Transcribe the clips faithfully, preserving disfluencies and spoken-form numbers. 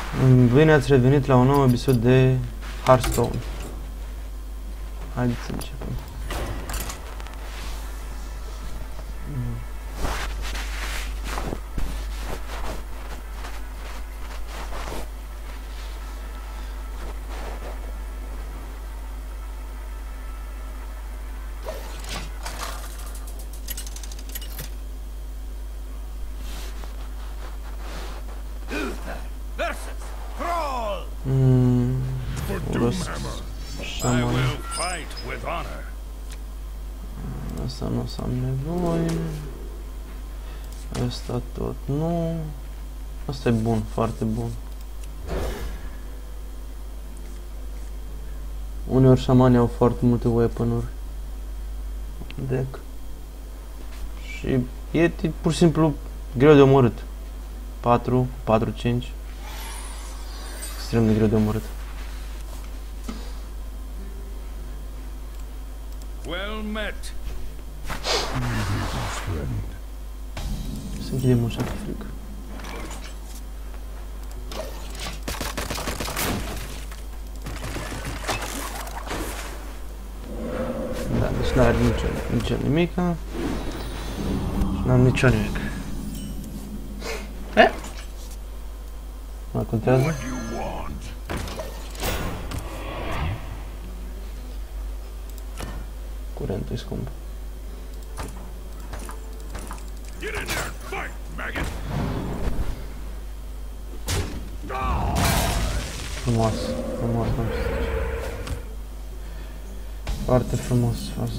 Bine ați revenit la un nou episod de Hearthstone. Haideți să începem. Mm, asta nu o să am nevoie. Asta tot nu. Asta e bun, foarte bun. Uneori șamanii au foarte multe weapon-uri. Deck. Și e pur și simplu greu de omorât. patru, patru, cinci. Extrem de greu de omorât. Well met. Să închidem ușa cu frică. Da, deci n-are nicio, nicio nimică. N-am nicio nimic. Eh? Mai contează? Curentul e scump. Frumos, frumos, nu știu. Foarte frumos faza.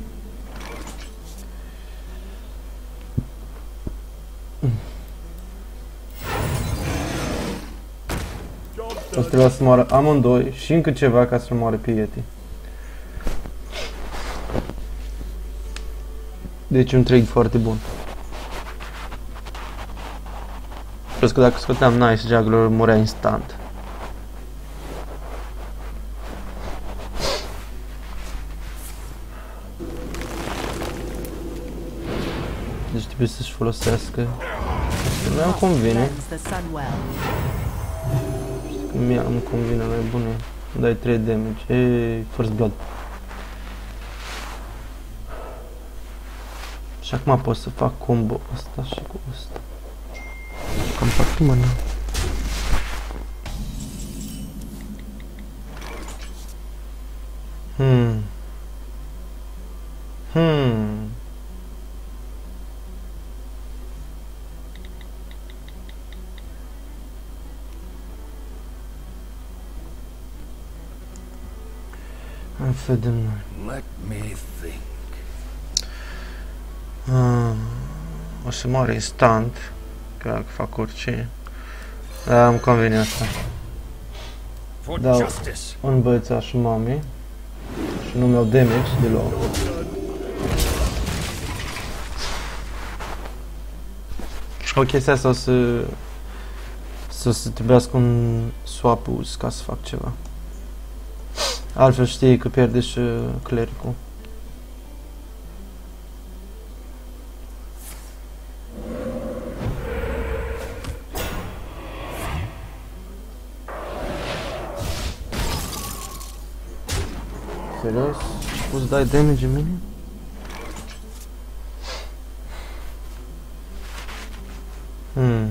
O să trebuia să moară amândoi și încă ceva ca să moară pe Yeti. Deci un trade foarte bun. Plus că dacă scoteam Nice Juggler, murea instant. Deci trebuie să-și folosească. Nu îmi convine. Mie îmi convine, mai bune. Dai trei damage. Eee, First Blood. Și acum pot să fac combo asta și cu asta. Cam fac mână. Hmm. Hmm. Vedem noi. Let me think. Ah, o să moară instant, că dacă fac orice. Da, îmi convine asta. Dau un băiețaș mami și nu mi-au damage deloc. Și o chestia asta o să să se trebuiască un swap use ca să fac ceva. Altfel știi că pierde și clericul. Serios? Poți dai damage în mine? Hmm.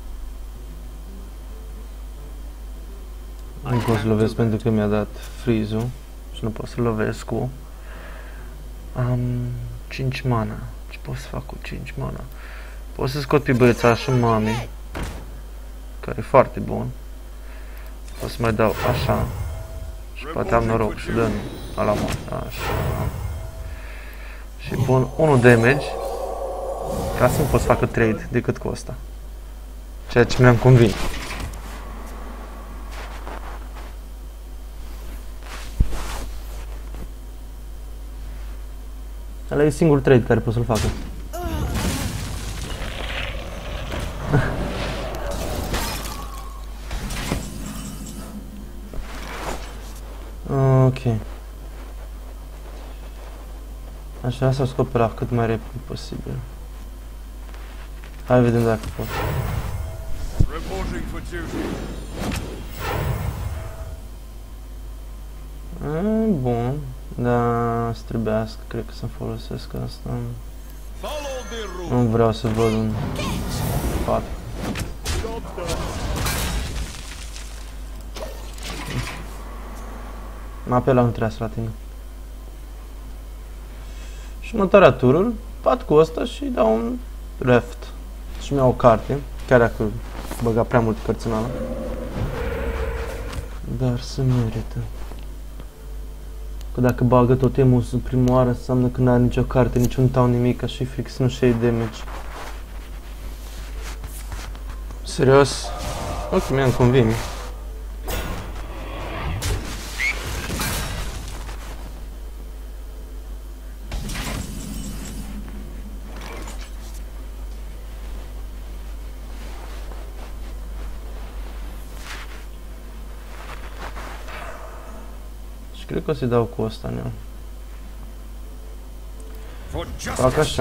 Nu pot să lovesc pentru că mi-a dat freeze-ul și nu pot să lovesc cu... Am cinci mana. Ce pot să fac cu cinci mana? Pot să scot pe băiețașul mami, care e foarte bun. Pot să mai dau așa. Și poate am noroc și dăm ala moartă. Așa. Și pun unu damage ca să nu pot să facă trade decât cu asta. Ceea ce mi-am convins. Ăla e singurul trade care pot să-l facă. Ok. Aș vrea să-l scot pe la cât mai repede posibil. Hai vedem dacă pot. Reporting for duty. E, bun. Da, să trebuiască, cred că să folosesc asta. Follow the route. Nu vreau să văd un pat. Mă pe la un treas la tine. Și următoarea turul, pat cu ăsta și dau un reft. Și mi-au o carte, chiar dacă băga prea multe cărți în ala. Dar se merită. Că dacă bagă tot emus în prima oară, înseamnă că n-are nicio carte, nici un tau nimic, și fix nu și damage. Serios? Ok, mi-am convins. Cred că o să-i dau cu ăsta, nea. Fac așa.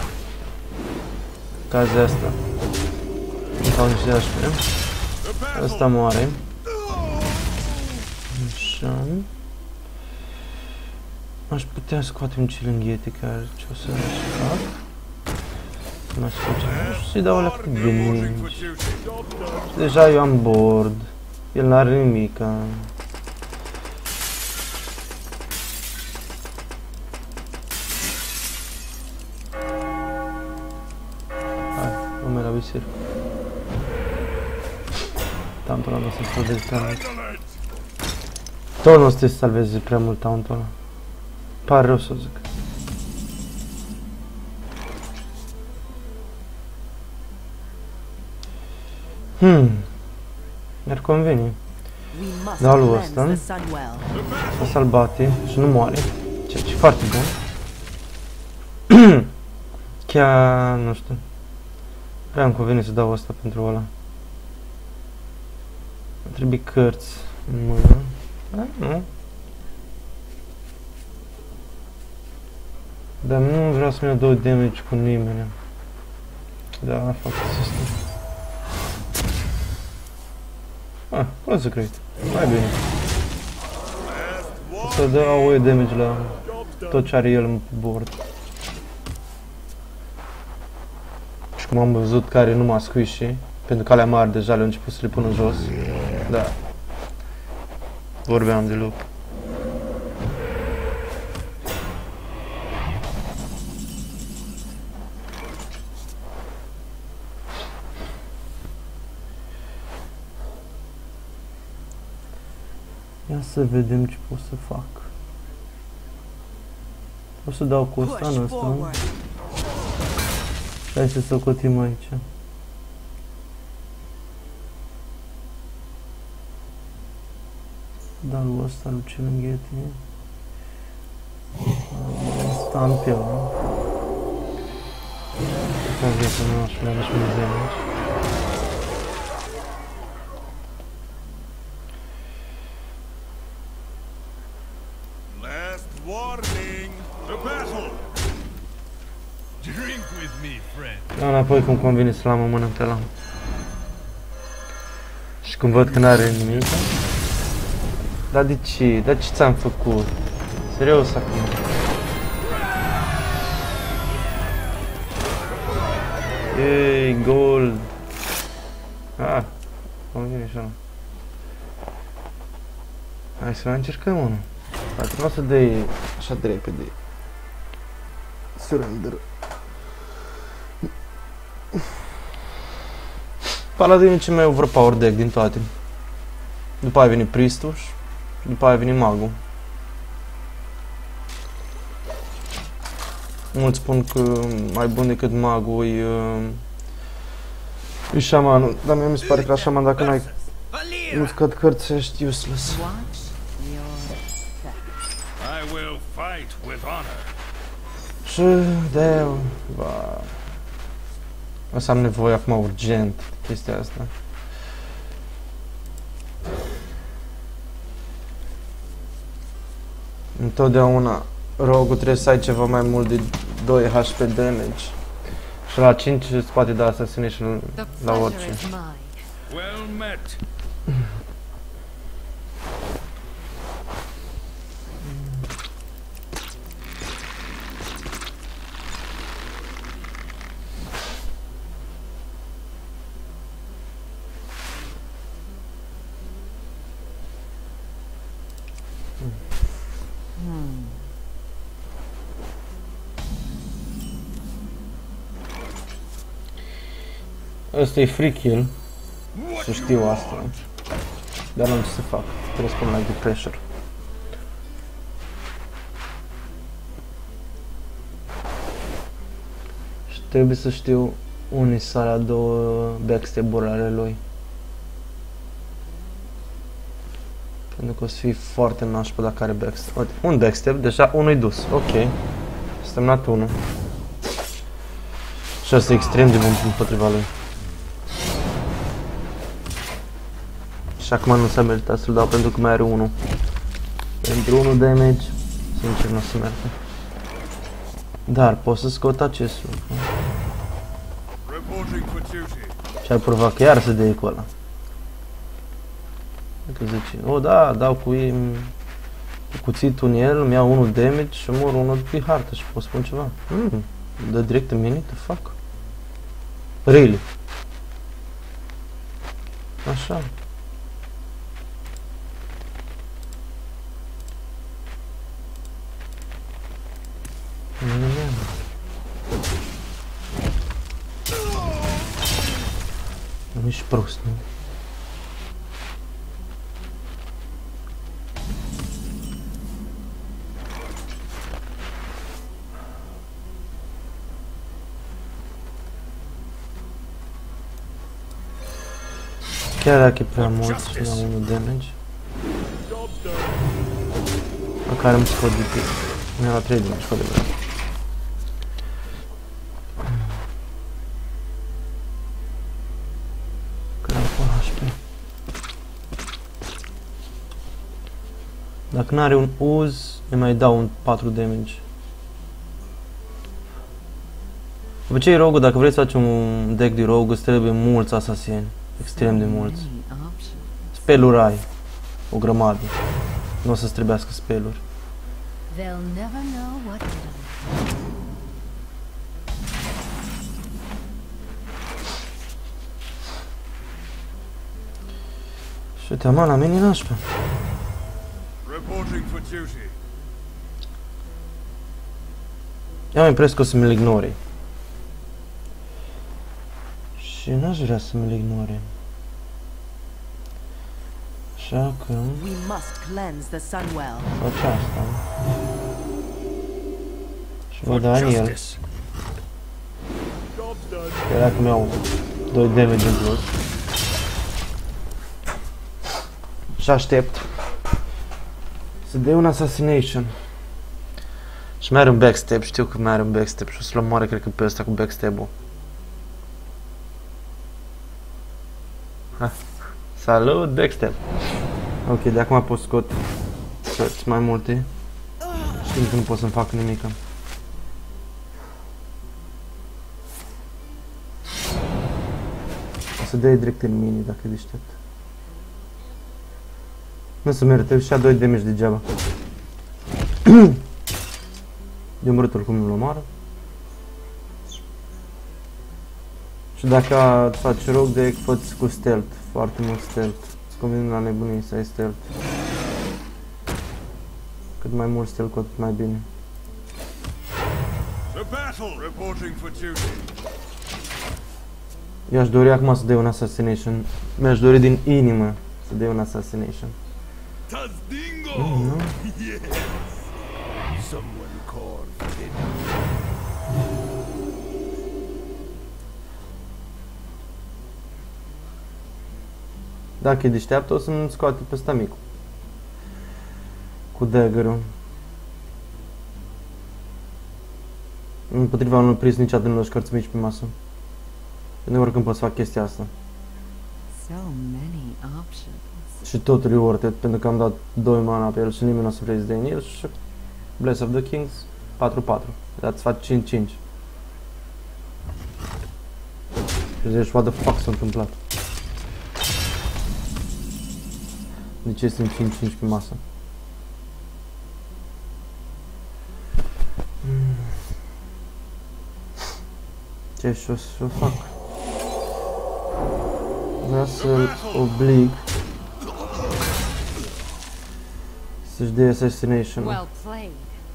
Cazul asta. Îmi fac niște H P. Ăsta moare. Așa. Aș putea scoate un cilinghiete care ce o să fac. Nu aș face. Și să-i dau alea cât de mici. Deja eu am board. El n-are nimica. Tauntul ăla o să salveze prea mult. Tot nu o să te salveze prea mult tauntul ăla. Pare rău să o zic. Hmm. Mi-ar conveni. Dau lui ăsta. O să-l bate și nu moare. Ceea ce e foarte bun. Chiar nu știu. Prea îmi conveni să dau asta pentru ăla. Trebuie cărți în mână. Da? Nu? Dar nu vreau să-mi iau două damage cu nimeni. Da, fac asta. Ah, pot să cred. Mai bine. O să dau o damage la tot ce are el în board. Și cum am văzut că are numai squishy, pentru că alea mari deja le-au început să le pună jos. Da. Vorbeam de lup. Ia să vedem ce pot să fac. O să dau cu ăsta în ăsta. Hai să socotim aici. Dau lui ăsta lui cilinghiete. Stam pe ăla. Ca viața nu aș vrea nici mai damage. Last warning. The battle. Drink with me, friend. Da, înapoi cum convine să l-am în mână pe ăla. Și când văd că n-are nimic. Dar de ce? Dar ce ți-am făcut? Serios acum. Ei, gold. Ah, convine și ăla. Hai să mai încercăm unul. Dacă nu o să dai așa de repede. Surrender. Paladin e cel mai overpower deck din toate. După aia vine Priestul și după aia vine Magul. Mulți spun că mai bun decât Magul e, e Șamanul, dar mie mi se pare că la Șaman dacă n-ai nu scad cărți ești useless. I will fight with honor. Și de va... O să am nevoie acum urgent de chestia asta. Întotdeauna rogul trebuie să ai ceva mai mult de doi H P damage. Și la cinci îți poate da assassination la orice. Well met. Ăsta e free kill, să știu asta, dar nu am ce să fac, trebuie să pun like de pressure. Și trebuie să știu unii sale două backstab-uri ale lui. Pentru că o să fie foarte nașpa dacă are backstab. Uite, un backstab, deja unul-i dus, ok. Semnat unul. Și asta e extrem de bun împotriva lui. Și acum nu s-a meritat să-l dau pentru că mai are unul. Pentru unul damage, sincer nu se merită. Dar pot să scot acest lucru. Și ar prova că iar se dea cu ăla. Că zice, o da, dau cu, cu cuțitul în el, îmi iau unul damage și mor unul pe hartă și pot spun ceva. Mm, dă direct în mine, the fuck? Really? Așa. Nu ești prost, nu? Chiar dacă e prea mult și nu am unul damage. Măcar îmi scot de pic. Nu la trei damage, scot de vreau. Dacă n-are un uz, îi mai dau un patru damage. De obicei rogue, dacă vrei să faci un deck de rogue, îți trebuie mulți asasini. Extrem de mulți. Spell-uri ai. O grămadă. Nu o să-ți trebuiască spell-uri. Și uite, mă, la mine nașpa. Eu am impresia că o să mi-l ignore. Și n-aș vrea să mi-l ignore. Așa că... fac asta. Și vă da în el. Chiar dacă mi-au doi damage în plus. Și aștept să dea un assassination. Și mai are un backstab, știu că mai are un backstab și o să-l omoare, cred că pe ăsta cu backstab-ul. Ha. Salut, backstab! Ok, de acum pot scot cărți mai multe. Știu că nu pot să-mi fac nimica. O să dea direct în mini dacă e deștept. Nu se merită, și-a doi damage degeaba. De omorât oricum nu-l omoară. Și dacă faci rogue deck, fă-ți cu stealth, foarte mult stealth. Îți convine la nebunie să ai stealth. Cât mai mult stealth, cu atât mai bine. Eu aș dori acum să dai un assassination. Mi-aș dori din inimă să dai un assassination. Mm, nu? Dacă e deșteaptă, o să-mi scoate pe ăsta micul. Cu dagger-ul. Împotriva nu prins niciodată nu lași cărți mici pe masă. Pentru că oricând pot să fac chestia asta. Și totul e worth it, pentru că am dat doi mana pe el și nimeni nu o să vrei să dea în el și Bless of the Kings patru patru. Dar-ți faci cinci cinci. Și zici, what the fuck s-a întâmplat? De ce sunt cinci cinci pe masă? Ce și-o să fac? Vreau să-l oblig să-și dea assassination-ul. Well played.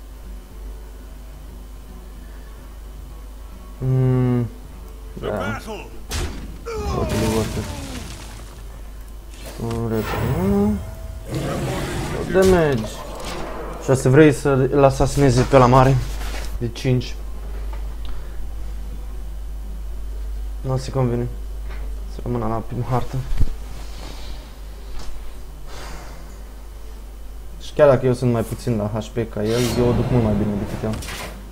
Mm, The da, battle. totally worth it. Un repede. Damage. Și o să vrei să-l asasinezi pe la mare de cinci. Nu o să-i convine să rămână la prin hartă. Și chiar dacă eu sunt mai puțin la H P ca el, eu o duc mult mai bine decât el.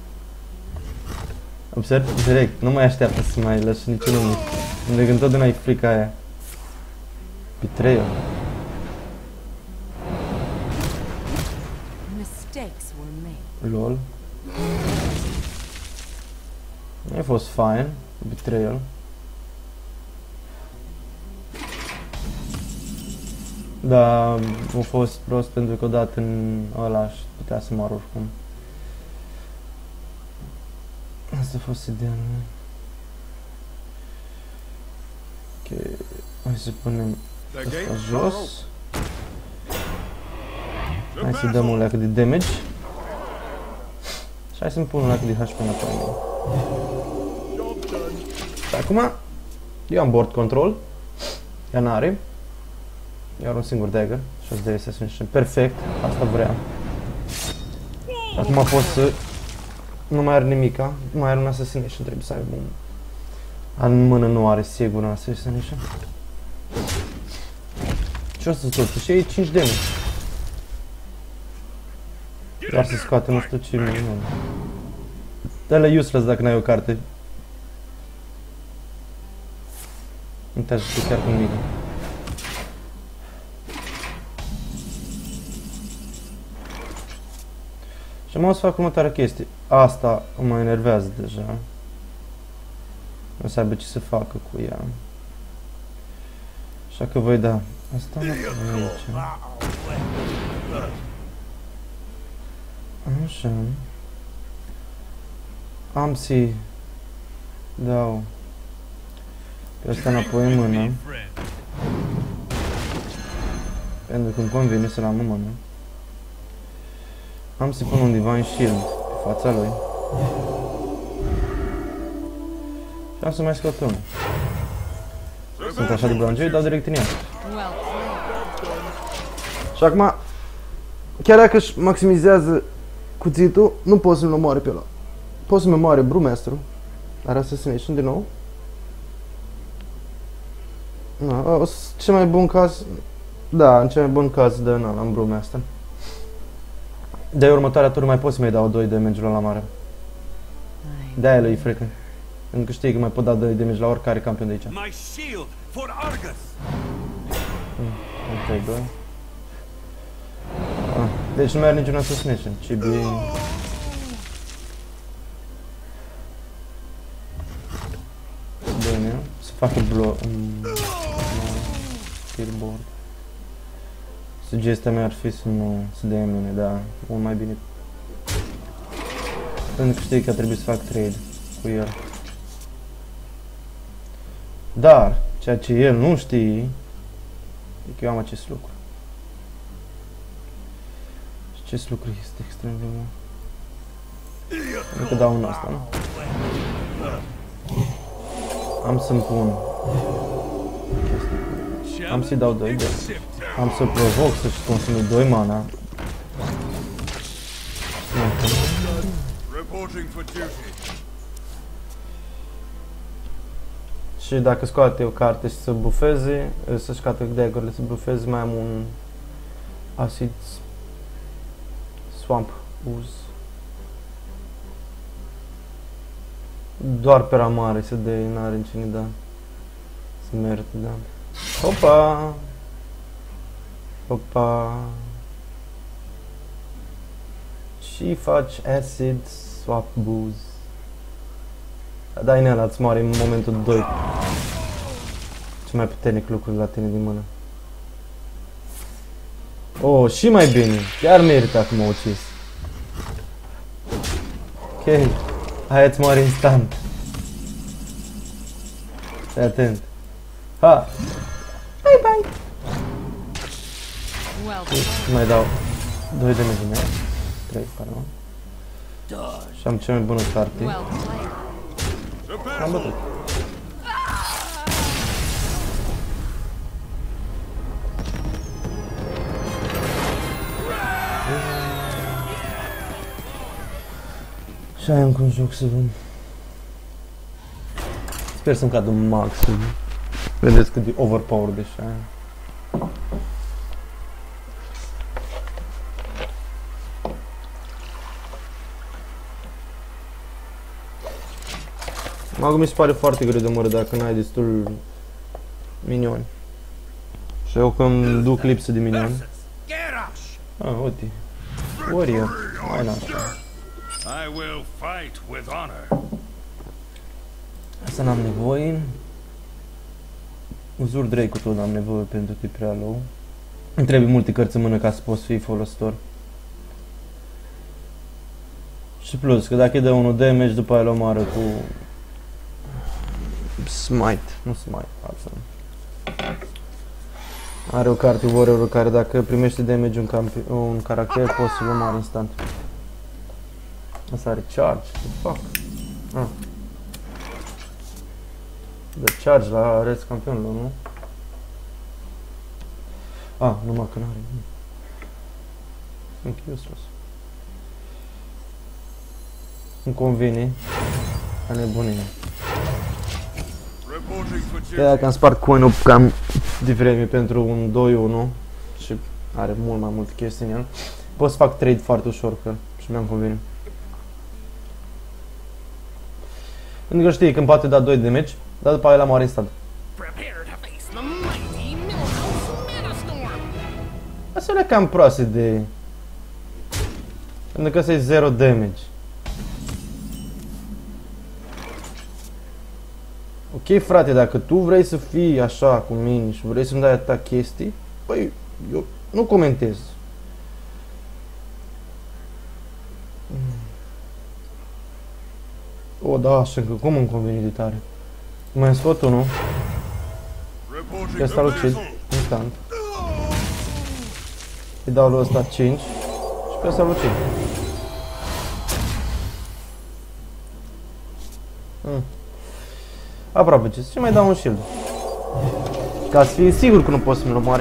Observ direct, nu mai așteaptă să mai lași niciun nume. Unde când totdeauna e frica aia. Betrayal. Mistakes were made. Lol. A fost fine. Betrayal. Da, a fost prost pentru că odată în ăla și putea să moară oricum. Asta a fost ideea mea. Ok, hai să punem The asta gates jos. are open. The Hai să-i dăm un battle. leac de damage. Și hai să-mi pun un leac de H P înapoi. Job done. Și acum, eu am board control. Ea n-are. Eu am un singur dagger și o să dea assassination. Perfect, asta vreau. Și acum pot să... Nu mai are nimica, nu mai are un assassination, trebuie să aibă un... În mână nu are sigur un assassination. Și o să totuși iei cinci damage. Doar să scoate nu știu ce minune. Dă-le useless dacă n-ai o carte. Nu te ajută chiar cu nimic. Și am o să fac următoarea chestie. Asta mă enervează deja. O să aibă ce să facă cu ea. Așa că voi da. Asta nu aici. Așa. Am să dau pe asta înapoi în mână. Me, friend. Pentru că îmi convine să l-am în mână. Am să pun un Divine Shield pe fața lui. Și am să mai scot unul. The Sunt așa de blange, îi dau direct în ea. Well played. Și acum, chiar dacă își maximizează cuțitul, nu pot să-l omoare pe ăla. Pot să-mi omoare Brewmaster-ul. Are Assassination din nou. Na, o, s- cel mai bun caz... Da, în cel mai bun caz de na, am Brewmaster. De următoarea tură mai pot să mai dau doi damage la mare. De-aia lui frică. Pentru că știi că mai pot da doi damage la oricare campion de aici. My shield for Argus. Ok, doi. Ah, deci nu mai are niciun assassination. Ce bine. Bine, să fac un blo... un... Skillboard. Sugestia mea ar fi să nu să dea mine, dar mult mai bine. Pentru că știi că trebuie să fac trade cu el. Dar, ceea ce el nu știe, e că eu am acest lucru. Și acest lucru este extrem de bun. Încă dau un asta, nu? Am să-mi pun chestia. Am să-i dau doi de. Am să provoc să-și consume doi mana. Reporting for duty. Și dacă scoate o carte și să bufeze, să-și scoate dagger-urile să bufeze, mai am un Acid Swamp Ooze. Doar pe ramare să dea, n-are niciun da. Să merită da. Opa! Opa! Și faci Acid Swap Booze. Dai neala, îți moare în momentul doi. Cel mai puternic lucru la tine din mână. Oh, și mai bine. Chiar merită acum ucis. Ok. Hai, îți mori instant. Stai atent. Ha! Bye bye! Well played. Mai dau doi de mezime. trei, pardon. Și am cea mai bună carte. Well played. To Am battle! bătut. Și ai încă un joc să vând. Sper să-mi cadă un maxim. Vedeți cât de overpowered de așa. Magul mi se pare foarte greu de omorât dacă n-ai destul minioni. Și eu că îmi duc lipsă de minioni. Garrosh! Ah, uite. Warrior. Mai n I will fight with honor. Asta n-am nevoie. Uzur Drake-ul tot n-am nevoie pentru că e prea low. Îmi trebuie multe cărți în mână ca să poți fi folositor. Și plus, că dacă îi dă unul damage, după aia îl omoară cu... Smite, nu Smite, altfel. Are o carte Warrior care dacă primește damage un, campi- un caracter, poți să-l omoară instant. Asta are charge, what the fuck? Ah. De charge la rest campionilor, nu? Ah, numai că n-are. Sunt useless. Îmi convine. A nebunie. Reporting for E duty. dacă am spart coin-ul cam de vreme pentru un doi unu și are mult mai multe chestii în el, pot să fac trade foarte ușor cu el și mi-am convine. Pentru că știi că îmi poate da doi damage, dar după aia la moare instant. Prepare to face the mighty Milhouse Metastorm! Asta e cam proaste de... Pentru că ăsta e zero damage. Ok, frate, dacă tu vrei să fii așa cu mine și vrei să-mi dai atâta chestii, păi, eu nu comentez. O, da, așa că cum îmi convine de tare. Mai scot unul, Reporting pe ăsta to îl ucid, battle. instant. Îi dau lui ăsta cinci și pe ăsta îl ucid. Mm. Aproape ce, și mai dau un shield. Ca să fii sigur că nu poți să-mi omoare.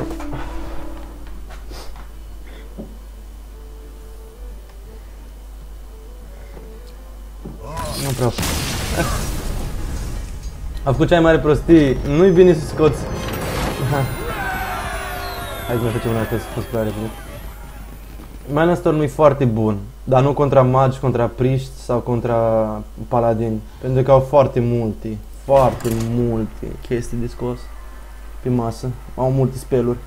Nu prea. A făcut cea mai mare prostie. Nu-i bine să scoți. Hai să mai facem una că să fost prea repede. Manastor nu-i foarte bun, dar nu contra magi, contra priști sau contra paladini. Pentru că au foarte multe, foarte multe chestii de scos pe masă. Au multe speluri.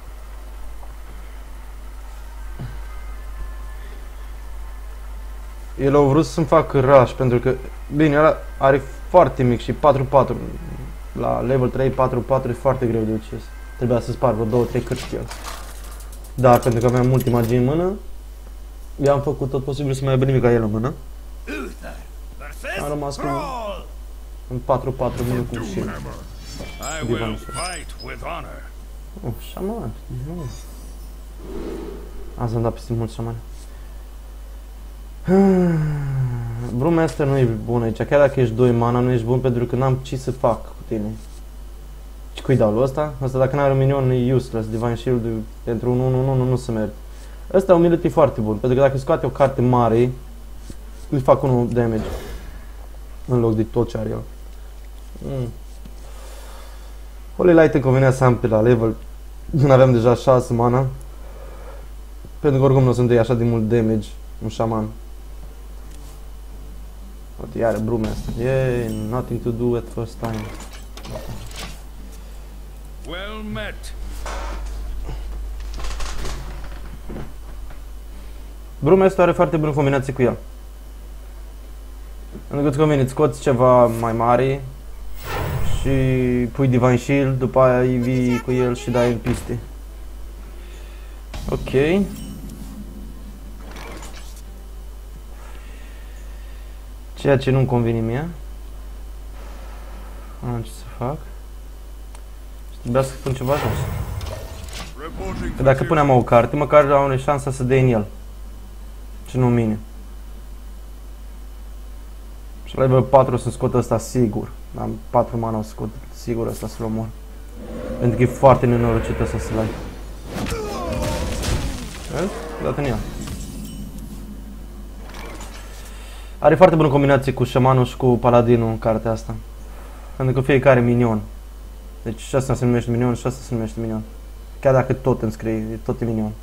El au vrut să-mi facă rush pentru că, bine, ăla are foarte mic și patru patru. La level trei patru patru e foarte greu de ucis. Trebuia să spar vreo două trei cărți el. Dar pentru că aveam multe magii în mână, i-am făcut tot posibil să mai aibă nimic ca el în mână. Uther versus Am rămas cu Thrall. în patru patru minute cu shield. I Divan will shield. fight with honor. Oh, șaman. Nu. Azi am dat peste mult șaman. Brewmaster nu e bun aici, chiar dacă ești doi mana nu ești bun pentru că n-am ce să fac cu tine. Și cui dau lui ăsta? Ăsta dacă n-are un minion e useless, Divine Shield pentru un unu unu nu se merge. Ăsta un e foarte bun, pentru că dacă scoate o carte mare îi fac unul damage în loc de tot ce are el. Mm. Holy Light îmi convenea să am pe la level când aveam deja șase mana, pentru că oricum nu o să-mi dai așa de mult damage un șaman. Uite, iară Brewmaster. Yay, nothing to do at first time. Well met. Brewmaster are foarte bună combinație cu el. Pentru că îți convine, îți scoți ceva mai mare și pui Divine Shield, după aia îi vii cu el și dai în piste. Ok. Ceea ce nu-mi convine mie. Am ce să fac. Și trebuia să pun ceva jos. Că dacă puneam o carte, măcar am șansa să dea în el. Și nu în mine. Și la level patru o să scot ăsta sigur. Am patru mana, o să scot sigur ăsta să-l omor. Pentru că e foarte nenorocit ăsta să-l ai. Vezi? Dat în el. Are foarte bună combinație cu șamanul și cu paladinul în cartea asta. Pentru că fiecare minion. Deci și asta se numește minion și asta se numește minion. Chiar dacă tot îmi scrie, tot e minion.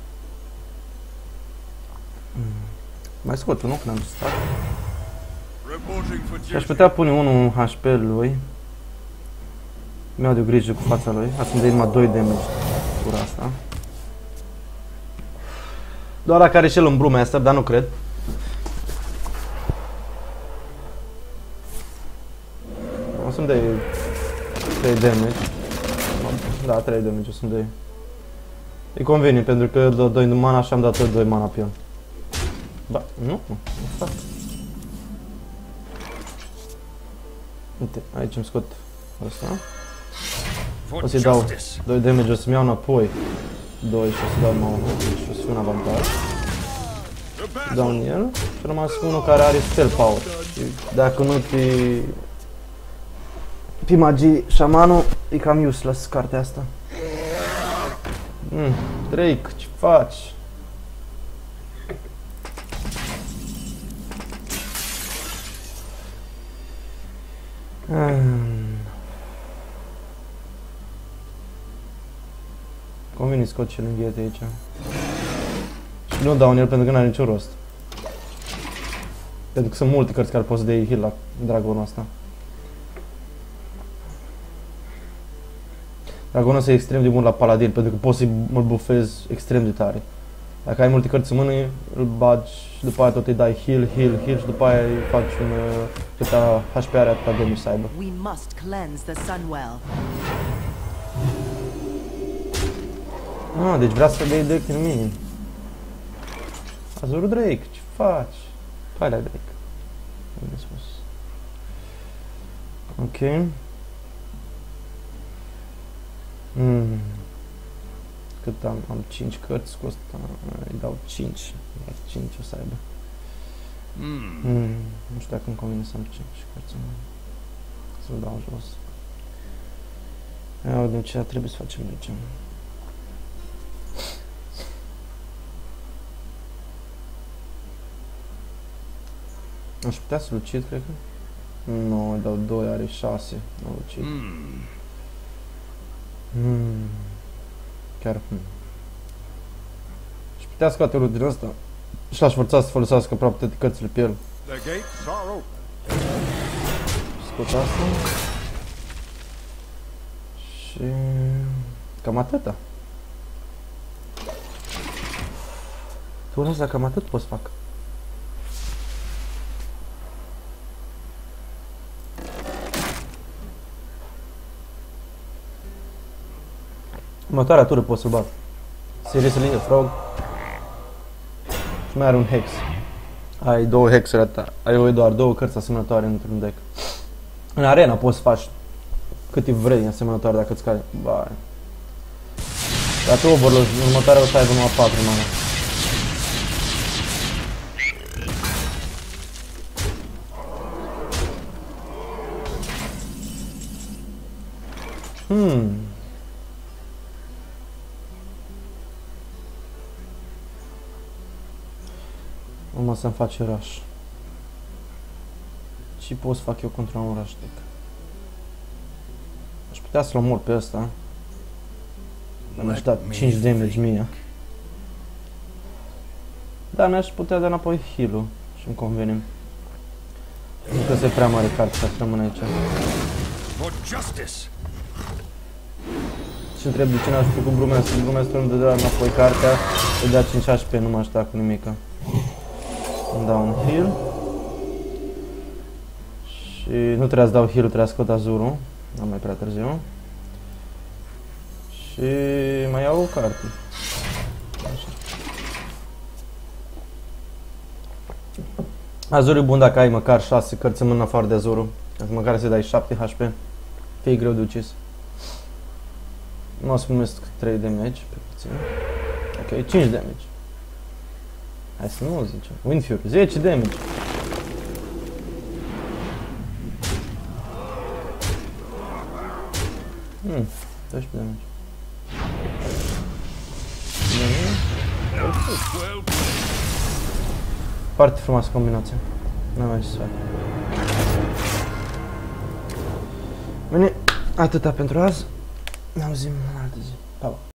Mm. Mai scot unul, când am stat. Și aș putea pune unul în H P lui. Mi-au de grijă cu fața lui. Asta îmi dă numai doi damage. Tura asta. Doar dacă are și el în Brewmaster asta, dar nu cred. O să-mi dai trei damage. Da, trei damage o să-mi dai. E convenient pentru că dă doi mana și am dat tot doi mana pe el. Ba, nu, nu, nu fac. Uite, aici îmi scot ăsta. O să-i dau doi damage, o să-mi iau înapoi doi și o să dau numai unu și o să fie un avantaj. Dau în el și a rămas unul care are spell power. Și dacă nu te... pe magii, șamanul e cam useless cartea asta. Mm, Drake, ce faci? Hmm. Convine scot și lunghiete aici. Și nu dau în el pentru că n-are niciun rost. Pentru că sunt multe cărți care pot să dea heal la dragonul ăsta. Dragonul ăsta e extrem de bun la paladin, pentru că poți să mă buffezi extrem de tare. Dacă ai multe cărți în mână, îl bagi și după aia tot îi dai heal, heal, heal și după aia îi faci un câta H P are atâta damage să aibă. We must cleanse the Sunwell. Ah, deci vrea să dai direct în mine. Azurul Drake, ce faci? Hai la Drake. Bine spus. Ok. Mm. Cât am? Am cinci cărți cu asta, îi dau cinci. cinci o să aibă. Mm. Mm. Nu știu dacă îmi convine să am cinci cărți. Să-l dau jos. Ia vedem ce trebuie să facem aici. Aș putea să-l ucid, cred că? Nu, îi dau doi, are șase. Nu-l ucid. Mm. Mm. Chiar. Mm. Și putea scoate unul din ăsta și l-aș forța să folosească aproape toate cărțile pe el. Scot asta. Și... cam atâta. Turul ăsta cam atât pot să fac. Următoarea tură pot să-l bat. Seriously, a frog. Și mai are un hex. Ai două hexuri atâta. Ai doar două cărți asemănătoare într-un deck. În arena poți să faci câte vrei asemănătoare dacă îți cade. Bai. Dar tu Overlord, următoarea o să aibă numai patru mana. Hmm. Urma să-mi face rush. Ce pot să fac eu contra un rush deck? Aș putea să-l omor pe ăsta. Dar mi-aș da cinci damage mie. Dar mi-aș putea da înapoi heal-ul și-mi convine. Nu că se prea mare carte să rămân aici. Și întreb de ce n-aș fi cu Brewmaster. Brewmaster îmi dădea înapoi cartea, îi dea cinci H P, nu m-aș da cu nimica. Îmi dau un heal. Și nu trebuia să dau heal-ul, trebuia să scot azurul. N-am mai prea târziu. Și mai iau o carte. Azurul e bun dacă ai măcar șase cărți în mână afară de azurul. Dacă măcar să dai șapte H P, fie greu de ucis. Nu o să primesc trei damage pe puțin. Ok, cinci damage. Hai să nu zicem. Wind Fury, zece damage. Hmm, doisprezece damage. Well, Foarte frumoasă combinație. N-am mai ce să fac. Bine, atâta pentru azi. Ne auzim în altă zi. Pa, pa.